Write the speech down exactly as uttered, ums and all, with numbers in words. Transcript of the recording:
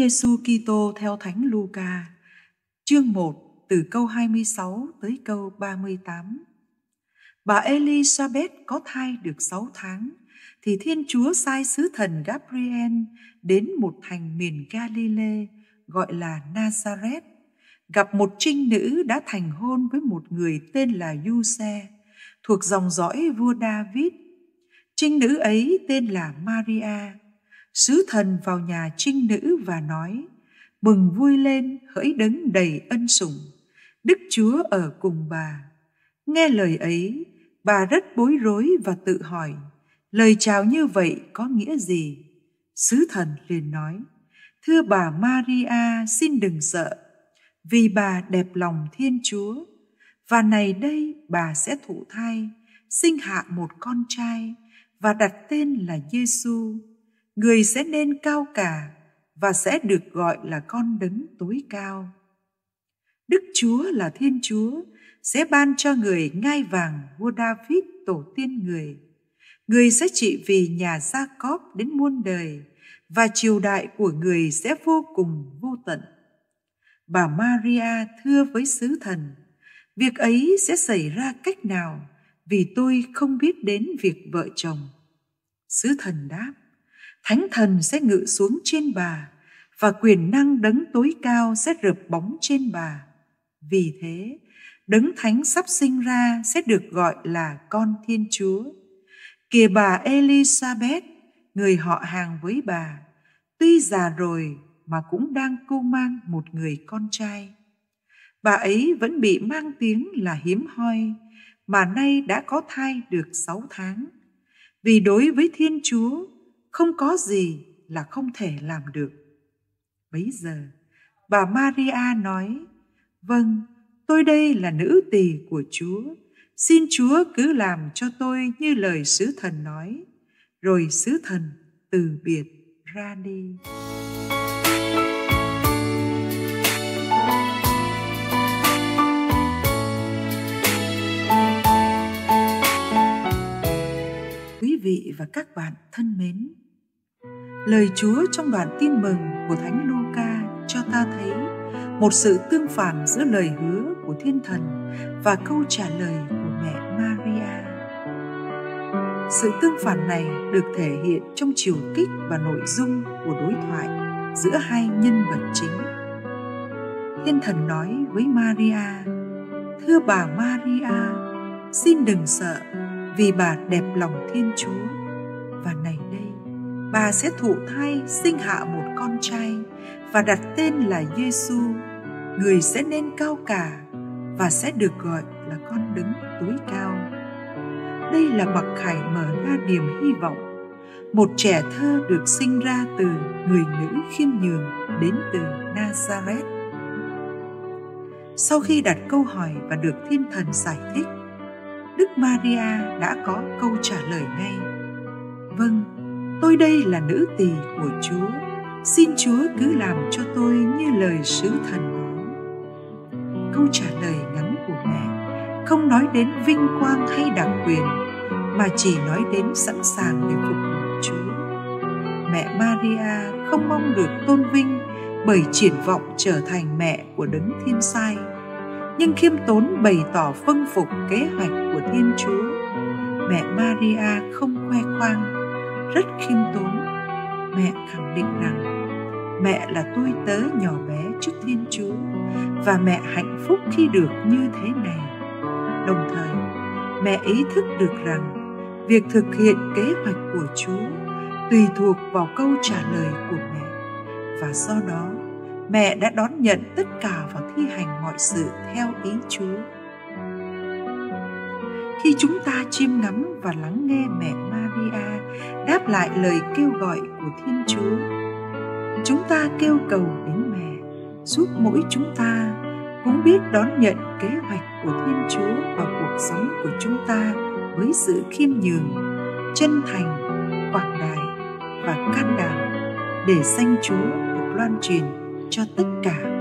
Giêsu Kitô theo Thánh Luca, chương một từ câu hai mươi sáu tới câu ba mươi tám. Bà Elizabeth có thai được sáu tháng, thì Thiên Chúa sai sứ thần Gabriel đến một thành miền Galilee gọi là Nazareth, gặp một trinh nữ đã thành hôn với một người tên là Giuse, thuộc dòng dõi vua David. Trinh nữ ấy tên là Maria. Sứ thần vào nhà trinh nữ và nói: Mừng vui lên, hỡi đấng đầy ân sủng, Đức Chúa ở cùng bà. Nghe lời ấy, bà rất bối rối và tự hỏi, lời chào như vậy có nghĩa gì? Sứ thần liền nói: Thưa bà Maria, xin đừng sợ, vì bà đẹp lòng Thiên Chúa. Và này đây, bà sẽ thụ thai, sinh hạ một con trai và đặt tên là Giêsu. Người sẽ nên cao cả và sẽ được gọi là con đấng tối cao. Đức Chúa là Thiên Chúa sẽ ban cho người ngai vàng vua David tổ tiên người. Người sẽ trị vì nhà Gia-cóp đến muôn đời, và triều đại của người sẽ vô cùng vô tận. Bà Maria thưa với sứ thần: Việc ấy sẽ xảy ra cách nào, vì tôi không biết đến việc vợ chồng. Sứ thần đáp: Thánh thần sẽ ngự xuống trên bà, và quyền năng đấng tối cao sẽ rợp bóng trên bà. Vì thế, đấng thánh sắp sinh ra sẽ được gọi là con Thiên Chúa. Kìa bà Elizabeth, người họ hàng với bà, tuy già rồi mà cũng đang cưu mang một người con trai. Bà ấy vẫn bị mang tiếng là hiếm hoi, mà nay đã có thai được sáu tháng. Vì đối với Thiên Chúa, không có gì là không thể làm được. Bấy giờ, bà Maria nói: Vâng, tôi đây là nữ tỳ của Chúa. Xin Chúa cứ làm cho tôi như lời sứ thần nói. Rồi sứ thần từ biệt ra đi. Quý vị và các bạn thân mến, lời Chúa trong đoạn tin mừng của Thánh Luca cho ta thấy một sự tương phản giữa lời hứa của Thiên Thần và câu trả lời của mẹ Maria. Sự tương phản này được thể hiện trong chiều kích và nội dung của đối thoại giữa hai nhân vật chính. Thiên Thần nói với Maria: Thưa bà Maria, xin đừng sợ, vì bà đẹp lòng Thiên Chúa. Và này đây, bà sẽ thụ thai sinh hạ một con trai và đặt tên là Giêsu. Người sẽ nên cao cả và sẽ được gọi là con đấng tối cao. Đây là bậc khải mở ra niềm hy vọng. Một trẻ thơ được sinh ra từ người nữ khiêm nhường đến từ Nazareth. Sau khi đặt câu hỏi và được Thiên Thần giải thích, Đức Maria đã có câu trả lời ngay: Vâng, tôi đây là nữ tỳ của Chúa. Xin Chúa cứ làm cho tôi như lời sứ thần nói. Câu trả lời ngắn của mẹ không nói đến vinh quang hay đặc quyền, mà chỉ nói đến sẵn sàng để phục vụ Chúa. Mẹ Maria không mong được tôn vinh bởi triển vọng trở thành mẹ của đấng thiên sai, nhưng khiêm tốn bày tỏ vâng phục kế hoạch của Thiên Chúa. Mẹ Maria không khoe khoang, rất khiêm tốn. Mẹ khẳng định rằng mẹ là tôi tớ nhỏ bé trước Thiên Chúa, và mẹ hạnh phúc khi được như thế này. Đồng thời, mẹ ý thức được rằng việc thực hiện kế hoạch của Chúa tùy thuộc vào câu trả lời của mẹ, và do đó mẹ đã đón nhận tất cả và thi hành mọi sự theo ý Chúa. Khi chúng ta chiêm ngắm và lắng nghe mẹ Maria đáp lại lời kêu gọi của Thiên Chúa, chúng ta kêu cầu đến mẹ giúp mỗi chúng ta cũng biết đón nhận kế hoạch của Thiên Chúa vào cuộc sống của chúng ta với sự khiêm nhường, chân thành, quảng đại và can đảm, để danh Chúa được loan truyền cho tất cả